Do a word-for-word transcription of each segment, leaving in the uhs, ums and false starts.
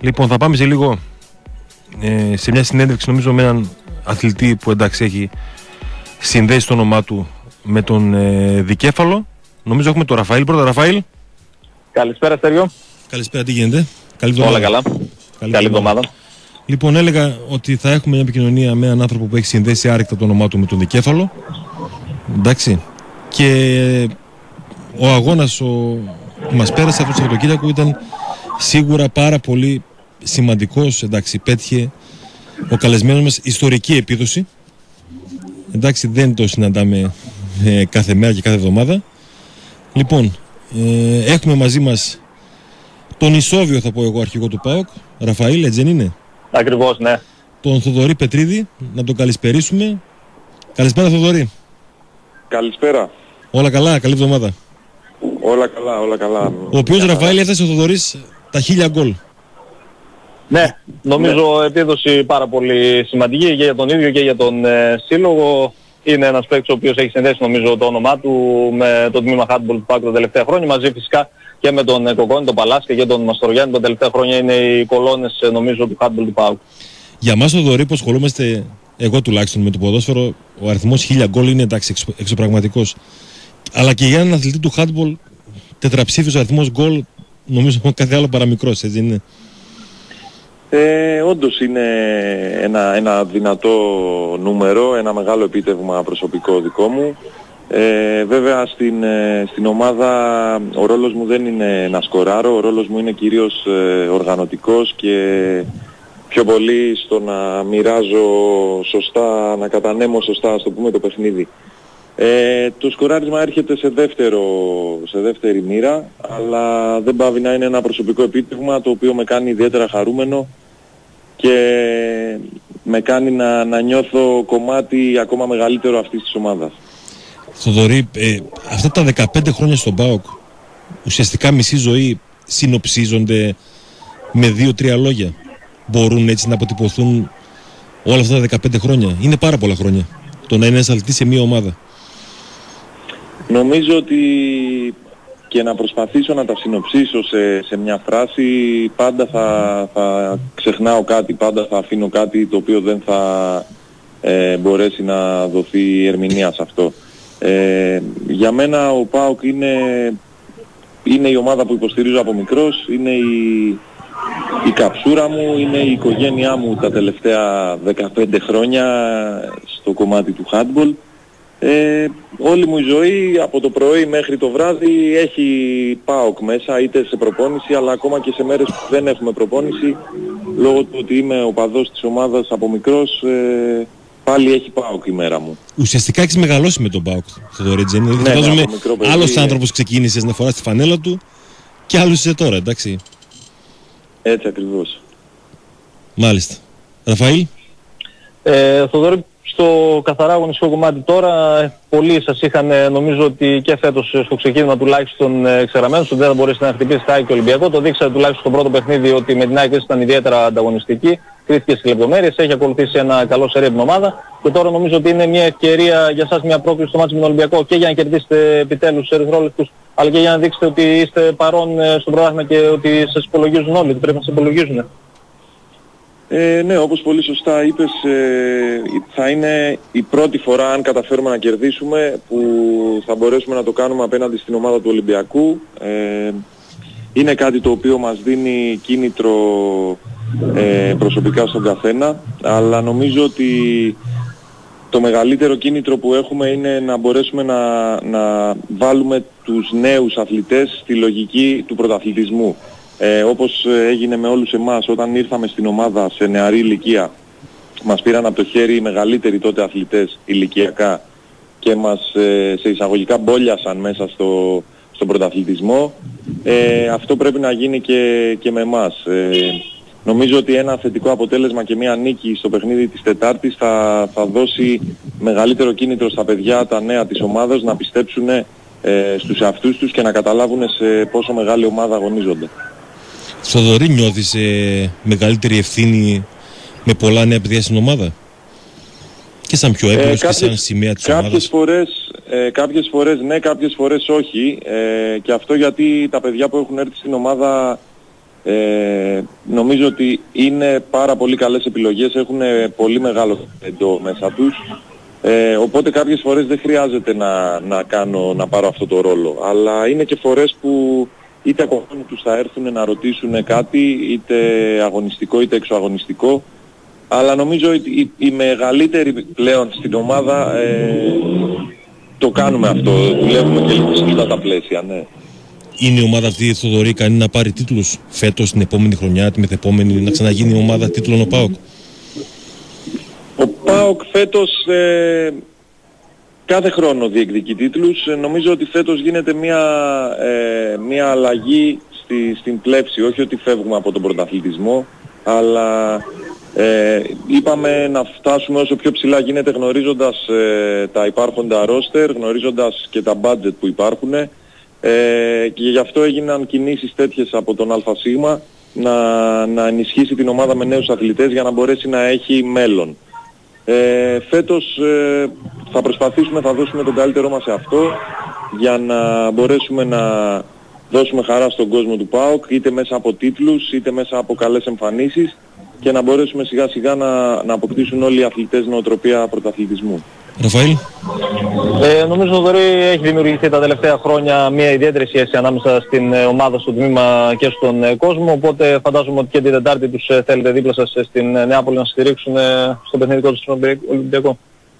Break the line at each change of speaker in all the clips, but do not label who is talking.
Λοιπόν, θα πάμε σε λίγο ε, σε μια συνέντευξη νομίζω με έναν αθλητή που εντάξει έχει συνδέσει το όνομά του με τον ε, δικέφαλο. Νομίζω έχουμε τον Ραφαήλ πρώτα. Ραφαήλ.
Καλησπέρα Στέργιο.
Καλησπέρα, τι γίνεται?
Καλή εβδομάδα. Όλα καλά. Καλή, Καλή εβδομάδα.
Λοιπόν, έλεγα ότι θα έχουμε μια επικοινωνία με έναν άνθρωπο που έχει συνδέσει άρρηκτα το όνομά του με τον δικέφαλο. Εντάξει. Και ο αγώνας ο... που μας πέρασε αυτό το Σαββατοκύριακο ήταν σίγουρα πάρα πολύ σημαντικός. Εντάξει, πέτυχε ο καλεσμένος μας ιστορική επίδοση. Εντάξει, δεν το συναντάμε ε, κάθε μέρα και κάθε εβδομάδα. Λοιπόν, ε, έχουμε μαζί μας τον ισόβιο, θα πω εγώ, αρχηγό του ΠΑΟΚ, Ραφαήλ, έτσι δεν είναι?
Ακριβώς, ναι. Τον
Θοδωρή Πετρίδη, να τον καλησπερίσουμε. Καλησπέρα Θοδωρή.
Καλησπέρα.
Όλα καλά, καλή εβδομάδα.
Όλα καλά, όλα καλά.
Ο οποίος Ραφαήλ έφτασε ο Θοδωρής τα χίλια γκολ.
Ναι, νομίζω ναι. Επίδοση πάρα πολύ σημαντική και για τον ίδιο και για τον ε, σύλλογο. Είναι ένας παίκτης ο οποίος έχει συνδέσει νομίζω το όνομά του με το τμήμα handball του ΠΑΟΚ τα τελευταία χρόνια, μαζί φυσικά και με τον ε, Κοκόνη, τον Παλάσκα και τον Μαστοριάννη τα τελευταία χρόνια είναι οι κολόνες ε, νομίζω του handball του ΠΑΟΚ.
Για μας Θοδωρή που ασχολούμαστε, εγώ τουλάχιστον με το ποδόσφαιρο, ο αριθμός χίλια γκολ είναι εντάξει εξ, εξωπραγματικός. Αλλά και για έναν αθλητή του handball, τετραψήφιος αριθμός γκολ, νομίζω κάθε άλλο παραμικρός, έτσι είναι?
Ε, όντως είναι ένα, ένα δυνατό νούμερο, ένα μεγάλο επίτευγμα προσωπικό δικό μου. Ε, βέβαια στην, στην ομάδα ο ρόλος μου δεν είναι να σκοράρω, ο ρόλος μου είναι κυρίως ε, οργανωτικός και πιο πολύ στο να μοιράζω σωστά, να κατανέμω σωστά, ας το πούμε, το παιχνίδι. Ε, το σκοράρισμα έρχεται σε, δεύτερο, σε δεύτερη μοίρα, αλλά δεν πάβει να είναι ένα προσωπικό επίτευγμα το οποίο με κάνει ιδιαίτερα χαρούμενο και με κάνει να, να νιώθω κομμάτι ακόμα μεγαλύτερο αυτής της ομάδας.
Θοδωρή, ε, αυτά τα δεκαπέντε χρόνια στον ΠΑΟΚ, ουσιαστικά μισή ζωή συνοψίζονται με δύο-τρία λόγια. Μπορούν έτσι να αποτυπωθούν όλα αυτά τα δεκαπέντε χρόνια? Είναι πάρα πολλά χρόνια το να είναι ένας αθλητής σε μία ομάδα.
Νομίζω ότι και να προσπαθήσω να τα συνοψίσω σε, σε μια φράση πάντα θα, θα ξεχνάω κάτι, πάντα θα αφήνω κάτι το οποίο δεν θα ε, μπορέσει να δοθεί ερμηνεία σε αυτό. Ε, για μένα ο ΠΑΟΚ είναι, είναι η ομάδα που υποστηρίζω από μικρός, είναι η, η καψούρα μου, είναι η οικογένειά μου τα τελευταία δεκαπέντε χρόνια στο κομμάτι του handball. Ε, όλη μου η ζωή από το πρωί μέχρι το βράδυ έχει ΠΑΟΚ μέσα, είτε σε προπόνηση αλλά ακόμα και σε μέρες που δεν έχουμε προπόνηση, λόγω του ότι είμαι οπαδός της ομάδας από μικρός, ε, πάλι έχει ΠΑΟΚ η μέρα μου.
Ουσιαστικά έχεις μεγαλώσει με τον ΠΑΟΚ, Θοδωρή, έτσι? Ναι, φαντάζομαι άλλος άνθρωπος ξεκίνησες να φοράς τη φανέλα του και άλλος είσαι τώρα, εντάξει?
Έτσι ακριβώς.
Μάλιστα. Ραφαήλ.
Ε, Θοδωρή, στο καθαρά αγωνιστικό κομμάτι τώρα, πολλοί σας είχαν νομίζω ότι και φέτος στο ξεκίνημα τουλάχιστον εξεγραμμένους ότι δεν θα μπορέσει να χτυπήσει τα ΑΕΚ και Ολυμπιακό. Το δείξατε τουλάχιστον στο πρώτο παιχνίδι ότι με την ΑΕΚ ήταν ιδιαίτερα ανταγωνιστική, κρίθηκε στις λεπτομέρειες, έχει ακολουθήσει ένα καλό σερί από την ομάδα και τώρα νομίζω ότι είναι μια ευκαιρία για σας, μια πρόκληση στο μάτσο με τον Ολυμπιακό και για να κερδίσετε επιτέλους τους ερυθρόλευκους, αλλά και για να δείξετε ότι είστε παρόν στο πρωτάθλημα και ότι σας υπολογίζουν όλοι, ότι πρέπει να σας υπολογίζουν.
Ε, ναι, όπως πολύ σωστά είπες, ε, θα είναι η πρώτη φορά, αν καταφέρουμε να κερδίσουμε, που θα μπορέσουμε να το κάνουμε απέναντι στην ομάδα του Ολυμπιακού. Ε, είναι κάτι το οποίο μας δίνει κίνητρο ε, προσωπικά στον καθένα, αλλά νομίζω ότι το μεγαλύτερο κίνητρο που έχουμε είναι να μπορέσουμε να, να βάλουμε τους νέους αθλητές στη λογική του πρωταθλητισμού. Ε, όπως έγινε με όλους εμάς όταν ήρθαμε στην ομάδα σε νεαρή ηλικία, μας πήραν από το χέρι οι μεγαλύτεροι τότε αθλητές ηλικιακά και μας ε, σε εισαγωγικά μπόλιασαν μέσα στο, στον πρωταθλητισμό. Ε, αυτό πρέπει να γίνει και, και με εμάς. Ε, νομίζω ότι ένα θετικό αποτέλεσμα και μια νίκη στο παιχνίδι της Τετάρτης θα, θα δώσει μεγαλύτερο κίνητρο στα παιδιά, τα νέα της ομάδας, να πιστέψουν ε, στους εαυτούς τους και να καταλάβουν σε πόσο μεγάλη ομάδα αγωνίζονται.
Θοδωρή, νιώθεις ε, μεγαλύτερη ευθύνη με πολλά νέα παιδιά στην ομάδα? Και σαν πιο έμπειρος ε, και σαν σημαία της
κάποιες
ομάδας.
Φορές, ε, κάποιες φορές ναι, κάποιες φορές όχι. Ε, και αυτό γιατί τα παιδιά που έχουν έρθει στην ομάδα Ε, νομίζω ότι είναι πάρα πολύ καλές επιλογές, έχουν πολύ μεγάλο ταλέντο μέσα τους. Ε, οπότε κάποιες φορές δεν χρειάζεται να, να, κάνω, να πάρω αυτό το ρόλο. Αλλά είναι και φορές που είτε από μόνοι τους θα έρθουν να ρωτήσουν κάτι, είτε αγωνιστικό είτε εξωαγωνιστικό. Αλλά νομίζω ότι οι, οι μεγαλύτεροι πλέον στην ομάδα ε, το κάνουμε αυτό, δουλεύουμε και λίγο σε αυτά τα πλαίσια, ναι.
Είναι η ομάδα αυτή, Θοδωρή, ικανή να πάρει τίτλους φέτος, την επόμενη χρονιά, τη μεθεπόμενη, να ξαναγίνει η ομάδα τίτλων ο ΠΑΟΚ?
Ο ΠΑΟΚ φέτος ε, κάθε χρόνο διεκδικεί τίτλους. Ε, νομίζω ότι φέτος γίνεται μια, ε, μια αλλαγή στη, στην πλεύση. Όχι ότι φεύγουμε από τον πρωταθλητισμό, αλλά ε, είπαμε να φτάσουμε όσο πιο ψηλά γίνεται, γνωρίζοντας ε, τα υπάρχοντα ρόστερ, γνωρίζοντας και τα budget που υπάρχουν. Ε, και γι' αυτό έγιναν κινήσεις τέτοιες από τον ΑΣ να, να ενισχύσει την ομάδα με νέους αθλητές για να μπορέσει να έχει μέλλον. Ε, φέτος ε, θα προσπαθήσουμε, θα δώσουμε τον καλύτερό μας σε αυτό για να μπορέσουμε να δώσουμε χαρά στον κόσμο του ΠΑΟΚ, είτε μέσα από τίτλους είτε μέσα από καλές εμφανίσεις, και να μπορέσουμε σιγά σιγά να, να αποκτήσουν όλοι οι αθλητές νοοτροπία πρωταθλητισμού.
Ραφαήλ.
Ε, νομίζω ότι έχει δημιουργηθεί τα τελευταία χρόνια μια ιδιαίτερη σχέση ανάμεσα στην ε, ομάδα, στο τμήμα και στον ε, κόσμο, οπότε φαντάζομαι ότι και την Τετάρτη τους ε, θέλετε δίπλα σας ε, στην ε, Νεάπολη να στηρίξουν ε, στο παιχνιδικό τους στον Ολυμπιακό.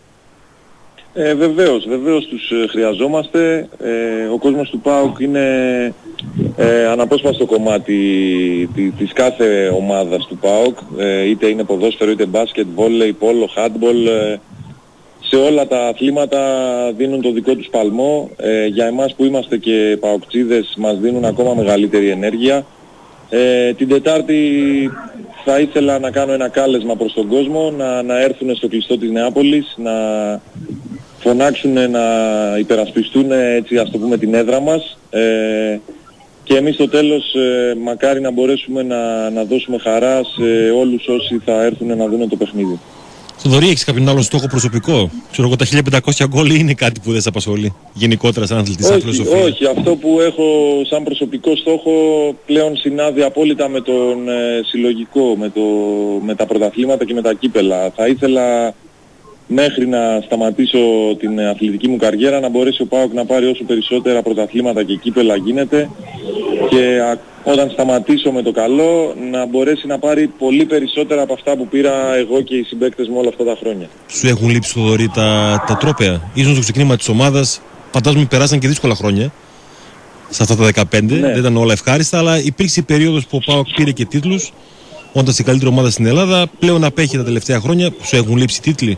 Ε, βεβαίως, βεβαίως τους ε, χρειαζόμαστε. Ε, ο κόσμος του ΠΑΟΚ είναι ε, αναπόσπαστο κομμάτι τη, της κάθε ομάδας του ΠΑΟΚ, ε, είτε είναι ποδόσφαιρο, είτε μπάσκετ, βόλεϊ, πόλο, χάντμπολ. Ε, σε όλα τα αθλήματα δίνουν το δικό τους παλμό. Ε, για εμάς που είμαστε και παοκτσίδες μας δίνουν ακόμα μεγαλύτερη ενέργεια. Ε, την Τετάρτη θα ήθελα να κάνω ένα κάλεσμα προς τον κόσμο να, να έρθουν στο κλειστό της Νεάπολης, να φωνάξουν, να υπερασπιστούν, έτσι ας το πούμε, την έδρα μας. Ε, και εμείς στο τέλος ε, μακάρι να μπορέσουμε να, να δώσουμε χαρά σε όλους όσοι θα έρθουν να δουν το παιχνίδι.
Θοδωρή, έχεις κάποιον άλλο στόχο προσωπικό? Ξέρω εγώ, τα χίλια πεντακόσια γκολ είναι κάτι που δεν σε απασχολεί γενικότερα σαν αθλητής, σαν φιλοσοφία?
Όχι, αυτό που έχω σαν προσωπικό στόχο πλέον συνάδει απόλυτα με τον ε, συλλογικό, με, το, με τα πρωταθλήματα και με τα κύπελα. Θα ήθελα μέχρι να σταματήσω την αθλητική μου καριέρα να μπορέσει ο ΠΑΟΚ να πάρει όσο περισσότερα πρωταθλήματα και κύπελα γίνεται, και α, όταν σταματήσω με το καλό να μπορέσει να πάρει πολύ περισσότερα από αυτά που πήρα εγώ και οι συμπαίκτες μου όλα αυτά τα χρόνια.
Σου έχουν λείψει, Θοδωρή, τα, τα τρόπαια? Ίσως στο ξεκίνημα της ομάδας, φαντάζομαι περάσαν και δύσκολα χρόνια σε αυτά τα δεκαπέντε, ναι. Δεν ήταν όλα ευχάριστα, αλλά υπήρξε η περίοδος που ο ΠΑΟΚ πήρε και τίτλους, όντας η καλύτερη ομάδα στην Ελλάδα. Πλέον απέχει τα τελευταία χρόνια. Σου έχουν λείψει τίτλοι?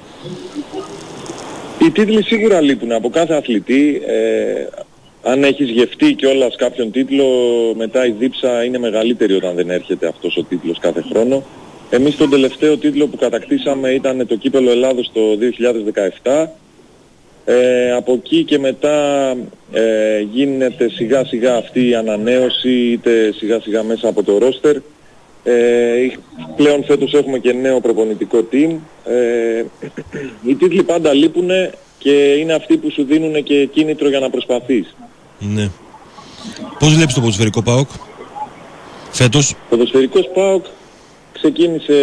Οι τίτλοι σίγουρα λείπουν από κάθε αθλητή. Ε, αν έχεις γευτεί κιόλας κάποιον τίτλο, μετά η δίψα είναι μεγαλύτερη όταν δεν έρχεται αυτός ο τίτλος κάθε χρόνο. Εμείς τον τελευταίο τίτλο που κατακτήσαμε ήταν το Κύπελλο Ελλάδος το δύο χιλιάδες δεκαεπτά. Ε, από εκεί και μετά ε, γίνεται σιγά σιγά αυτή η ανανέωση, είτε σιγά σιγά μέσα από το ρόστερ. Ε, πλέον φέτος έχουμε και νέο προπονητικό team. Ε, οι τίτλοι πάντα λείπουν και είναι αυτοί που σου δίνουν και κίνητρο για να προσπαθείς.
Ναι. Πώς βλέπεις το ποδοσφαιρικό ΠΑΟΚ φέτος?
Ο ποδοσφαιρικός ΠΑΟΚ ξεκίνησε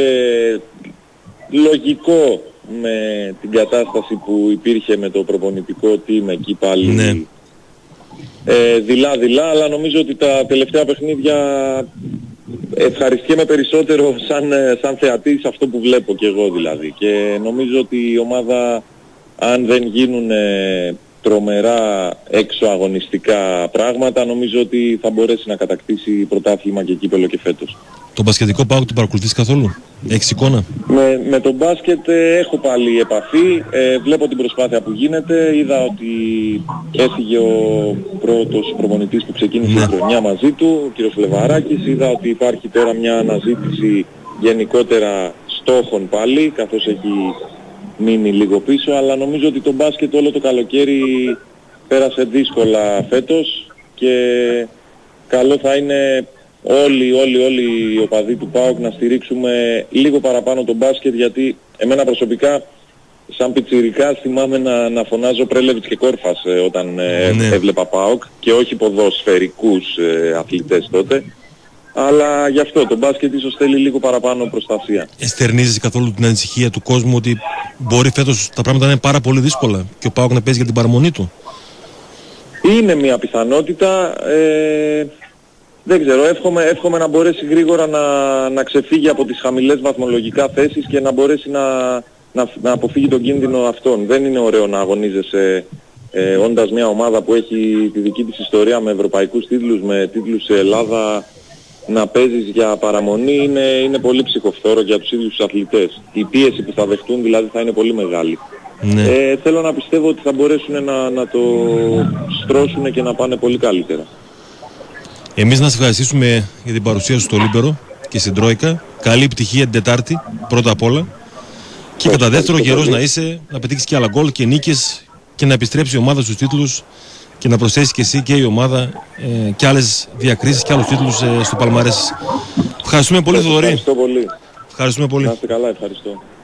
λογικό με την κατάσταση που υπήρχε με το προπονητικό team εκεί πάλι. Ναι. Ε, δειλά-δειλά, αλλά νομίζω ότι τα τελευταία παιχνίδια ευχαριστιέμαι περισσότερο σαν, σαν θεατής αυτό που βλέπω και εγώ δηλαδή, και νομίζω ότι η ομάδα, αν δεν γίνουν ε, τρομερά έξω αγωνιστικά πράγματα, νομίζω ότι θα μπορέσει να κατακτήσει πρωτάθλημα και κύπελλο και φέτος.
Το μπασκετικό ΠΑΟΚ το παρακολουθείς καθόλου? Έχεις εικόνα?
Με, με τον μπάσκετ ε, έχω πάλι επαφή, ε, βλέπω την προσπάθεια που γίνεται. Είδα ότι έφυγε ο πρώτος προπονητής που ξεκίνησε ναι. η χρονιά μαζί του, ο κύριος Λεβαράκης. Είδα ότι υπάρχει τώρα μια αναζήτηση γενικότερα στόχων πάλι, καθώς έχει μείνει λίγο πίσω, αλλά νομίζω ότι το μπάσκετ όλο το καλοκαίρι πέρασε δύσκολα φέτος και καλό θα είναι όλοι, όλοι, όλοι οι οπαδοί του ΠΑΟΚ να στηρίξουμε λίγο παραπάνω το μπάσκετ, γιατί εμένα προσωπικά σαν πιτσιρικάς θυμάμαι να, να φωνάζω Πρέλεβιτς και Κόρφας ε, όταν ε, ναι. έβλεπα ΠΑΟΚ και όχι ποδοσφαιρικούς ε, αθλητές τότε. Αλλά γι' αυτό το μπάσκετ ίσως θέλει λίγο παραπάνω προστασία.
Εστερνίζεσαι καθόλου την ανησυχία του κόσμου ότι μπορεί φέτος τα πράγματα να είναι πάρα πολύ δύσκολα και ο ΠΑΟΚ να παίζει για την παραμονή του?
Είναι μια πιθανότητα. Ε, δεν ξέρω, εύχομαι, εύχομαι να μπορέσει γρήγορα να, να ξεφύγει από τις χαμηλές βαθμολογικά θέσεις και να μπορέσει να, να, να αποφύγει τον κίνδυνο αυτόν. Δεν είναι ωραίο να αγωνίζεσαι ε, όντας μια ομάδα που έχει τη δική της ιστορία με ευρωπαϊκούς τίτλους, με τίτλους σε Ελλάδα, να παίζεις για παραμονή. Είναι, είναι πολύ ψυχοφθόρο για τους ίδιους τους αθλητές. Η πίεση που θα δεχτούν δηλαδή θα είναι πολύ μεγάλη. Ναι. Ε, θέλω να πιστεύω ότι θα μπορέσουν να, να το στρώσουν και να πάνε πολύ καλύτερα.
Εμείς να σας ευχαριστήσουμε για την παρουσία σου στο Λίμπερο και στην Τρόικα. Καλή επιτυχία την Τετάρτη πρώτα απ' όλα. Και κατά δεύτερο καιρός να είσαι, να πετύχεις και άλλα γκολ και νίκες και να επιστρέψει η ομάδα στους τίτλους και να προσθέσει και εσύ και η ομάδα ε, και άλλες διακρίσεις και άλλους τίτλους ε, στο παλμαρές. Ευχαριστούμε πολύ, Θοδωρή.
Ευχαριστώ πολύ.
Ευχαριστούμε πολύ.
Να είστε καλά, ευχαριστώ.